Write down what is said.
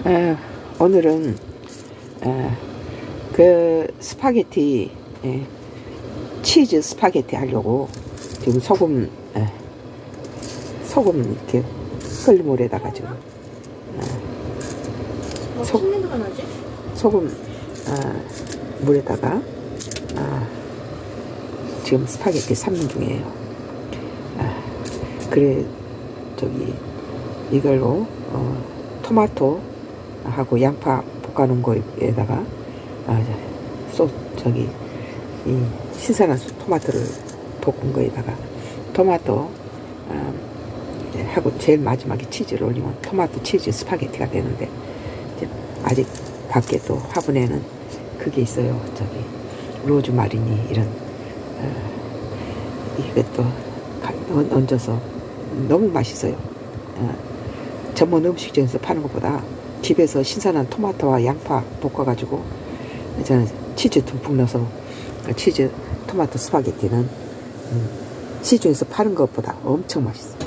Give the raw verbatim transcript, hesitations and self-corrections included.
에, 오늘은 에, 그 스파게티 에, 치즈 스파게티 하려고 지금 소금 에, 소금 이렇게 끓는 물에다가 지금 어, 소, 냄새가 나지? 소금 어, 물에다가 어, 지금 스파게티 삶는 중이에요. 아, 그래 저기 이걸로 어, 토마토 하고 양파 볶아놓은 거에다가 아, 소 저기 이 신선한 토마토를 볶은 거에다가 토마토 어, 하고 제일 마지막에 치즈를 올리면 토마토 치즈 스파게티가 되는데 이제 아직 밖에 또 화분에는 그게 있어요. 저기 로즈마리니 이런 어, 이것도 얹어서 너무 맛있어요. 어, 전문 음식점에서 파는 것보다 집에서 신선한 토마토와 양파 볶아가지고 저는 치즈 듬뿍 넣어서 치즈 토마토 스파게티는 음, 시중에서 파는 것보다 엄청 맛있어요.